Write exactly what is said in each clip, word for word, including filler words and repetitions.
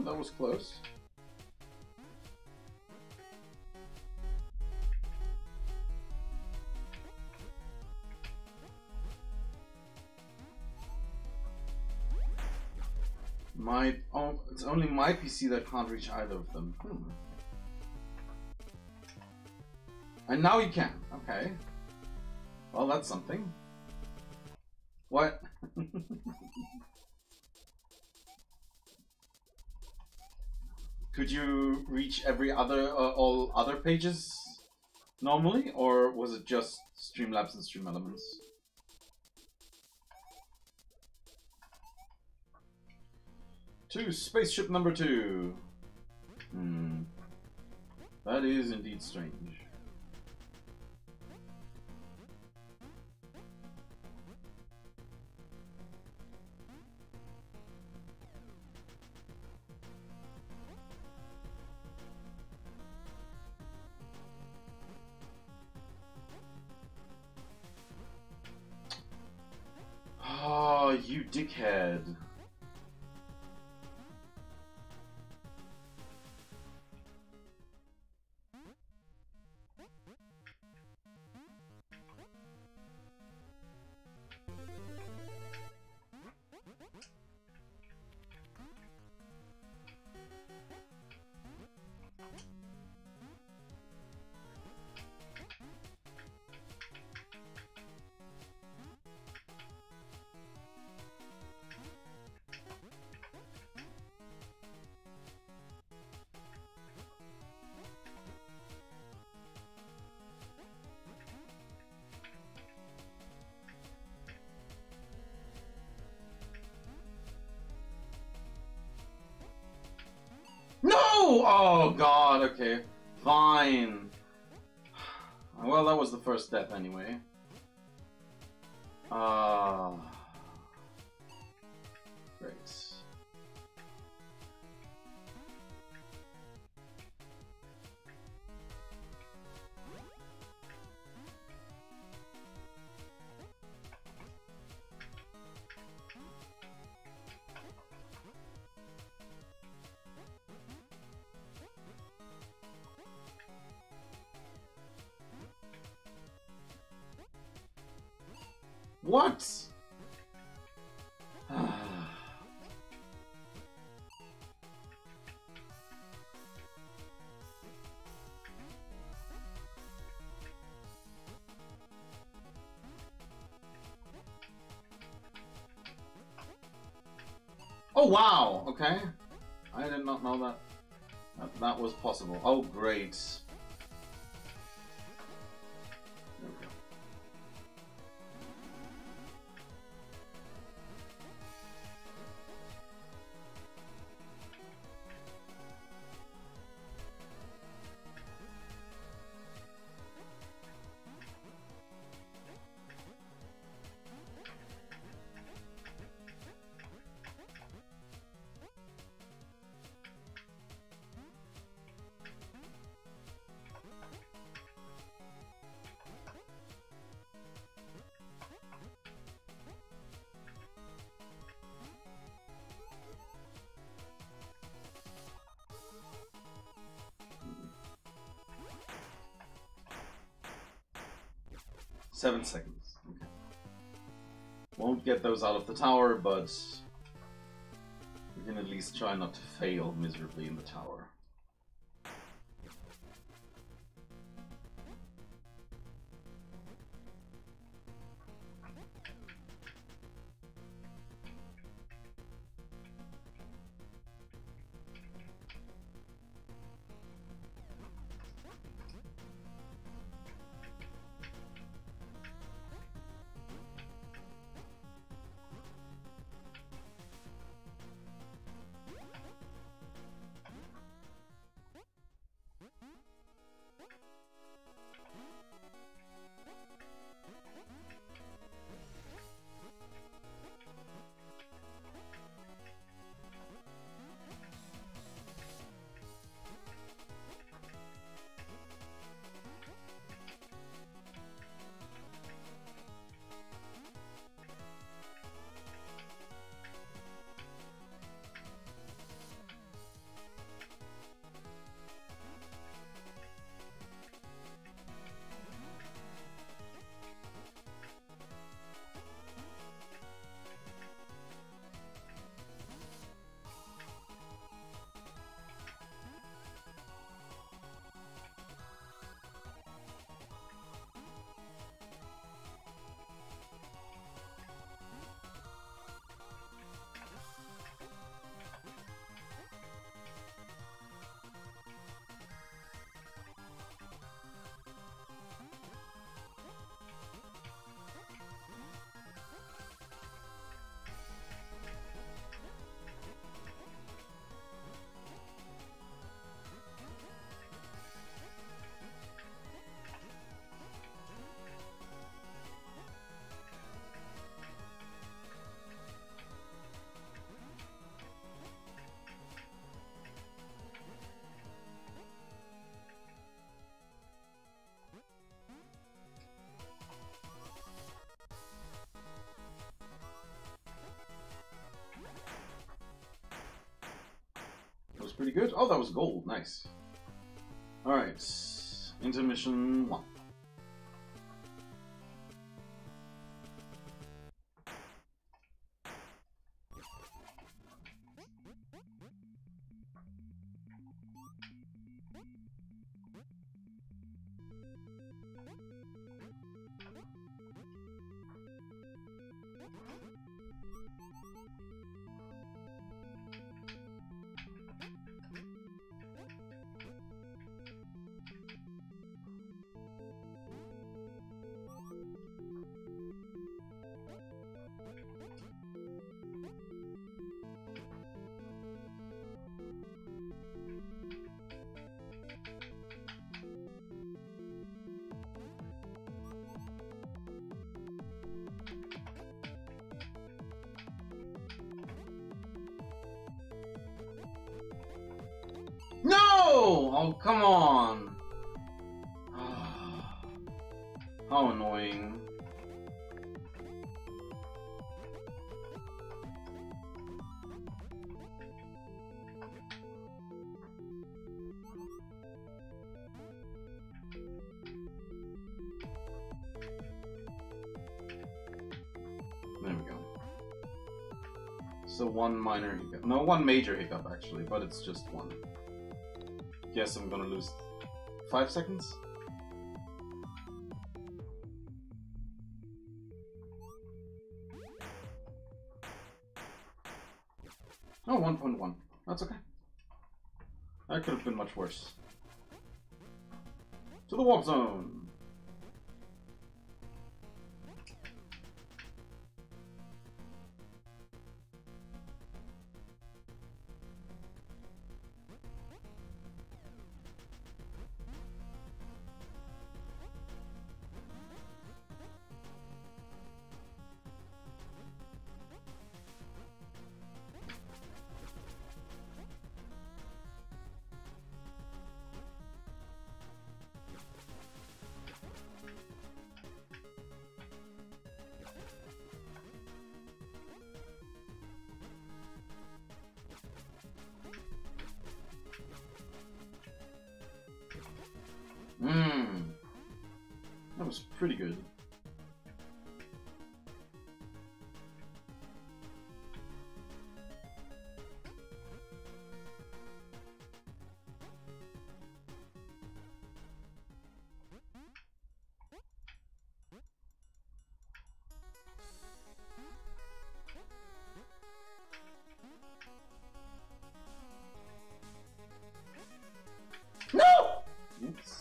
that was close. My oh, it's only my P C that can't reach either of them. Hmm. And now you can. Okay. Well, that's something. What? Could you reach every other, uh, all other pages normally, or was it just Streamlabs and Stream Elements? To spaceship number two. Hmm. That is indeed strange. Oh, you dickhead. No! Oh god, okay. Fine. Well, that was the first death anyway. Ah. Uh, great. What? Oh wow, okay. I did not know that that, that was possible. Oh great. There we go. Seven seconds. Okay. Won't get those out of the tower, but we can at least try not to fail miserably in the tower. good. Oh, that was gold. Nice. Alright. Intermission one. No! Oh, come on. How annoying. There we go. So one minor hiccup. No, one major hiccup actually, but it's just one. Guess I'm gonna lose five seconds. Oh, one point one. That's okay. That could have been much worse. To the warp zone! Mmm. That was pretty good. No! Oops.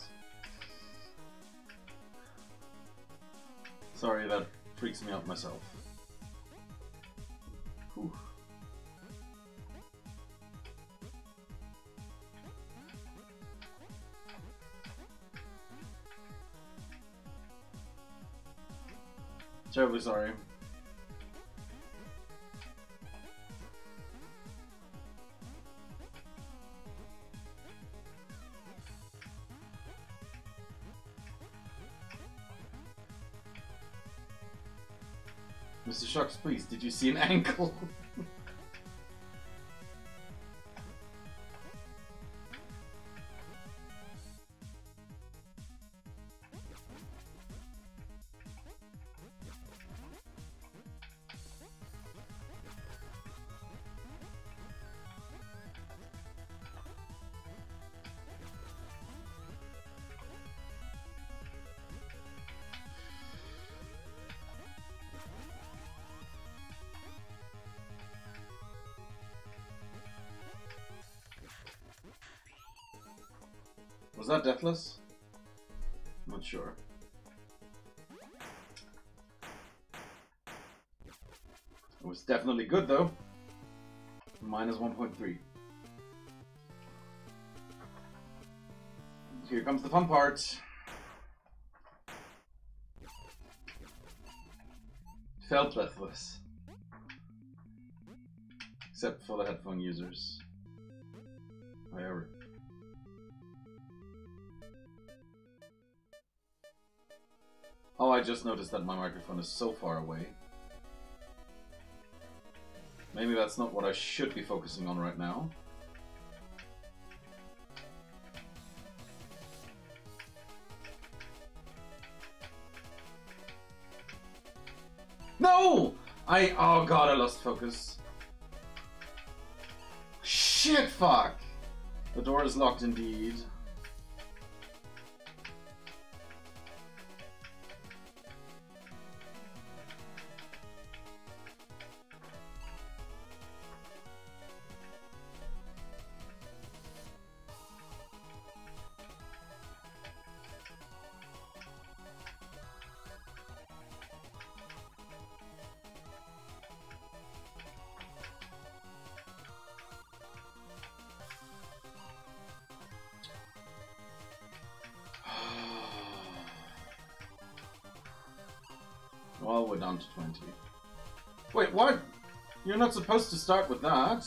Sorry, that freaks me out myself. Whew. Terribly sorry. Mister Shocks, please, did you see an ankle? Was that Deathless? Not sure. It was definitely good though. Minus one point three. Here comes the fun part. Felt Deathless. Except for the headphone users. However. Oh, I just noticed that my microphone is so far away. Maybe that's not what I should be focusing on right now. No! I... Oh god, I lost focus. Shit, fuck! The door is locked indeed. Well, we're down to twenty. Wait, what? You're not supposed to start with that.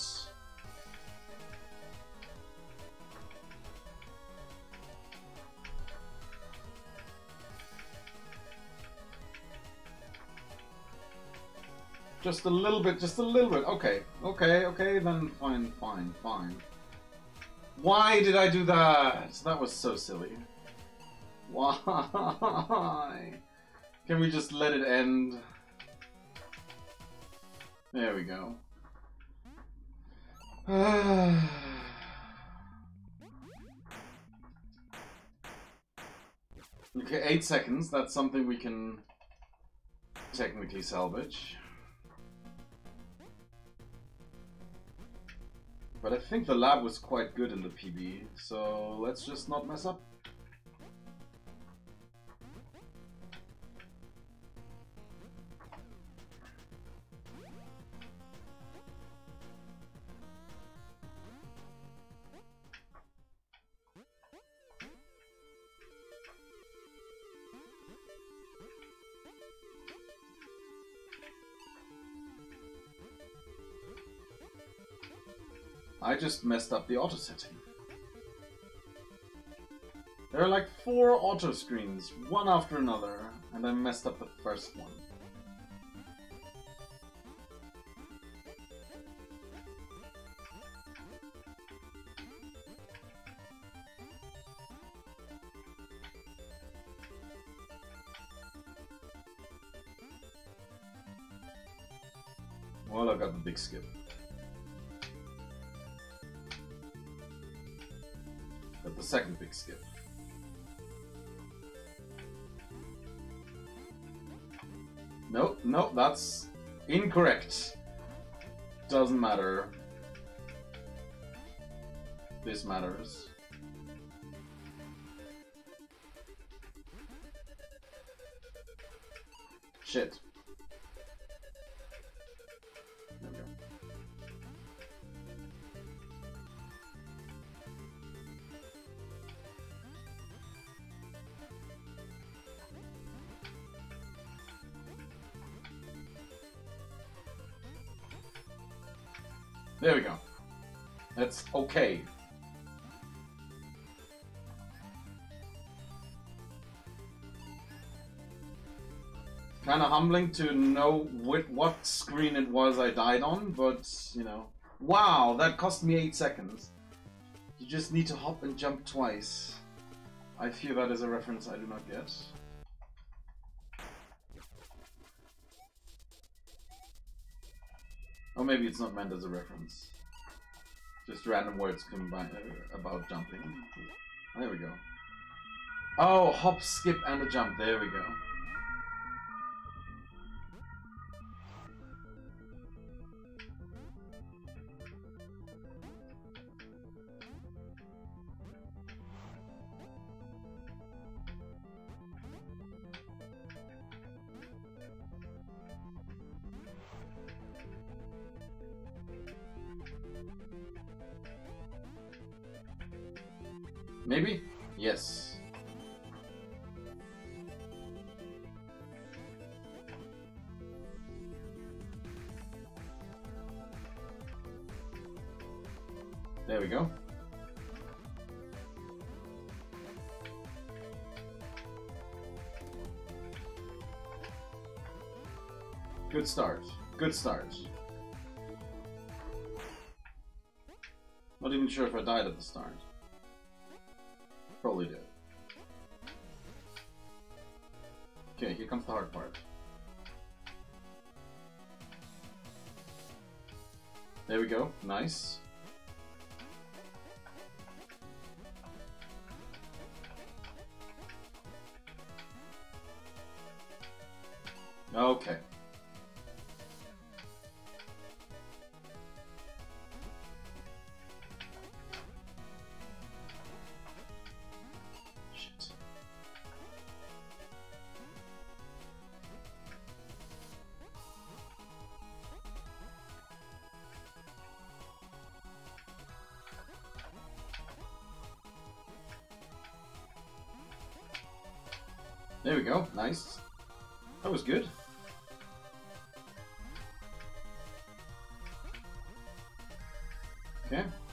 Just a little bit, just a little bit. Okay, okay, okay, then fine, fine, fine. Why did I do that? That was so silly. Why? Can we just let it end? There we go. Okay, eight seconds. That's something we can technically salvage. But I think the lab was quite good in the P B, so let's just not mess up. I just messed up the auto setting. There are like four auto screens, one after another, and I messed up the first one. Well, I got the big skip. Got the second big skip. Nope, nope, that's incorrect. Doesn't matter. This matters. Shit. There we go. There we go. That's okay. Kind of humbling to know with what screen it was I died on, but, you know. Wow, that cost me eight seconds. You just need to hop and jump twice. I fear that is a reference I do not get. Or maybe it's not meant as a reference. Just random words combined uh, about jumping. There we go. Oh, hop, skip, and a jump. There we go. Maybe? Yes. There we go. Good start. Good start. Not even sure if I died at the start. Probably did. Okay, here comes the hard part. There we go. Nice. Okay. Shit. There we go. Nice. That was good. Okay.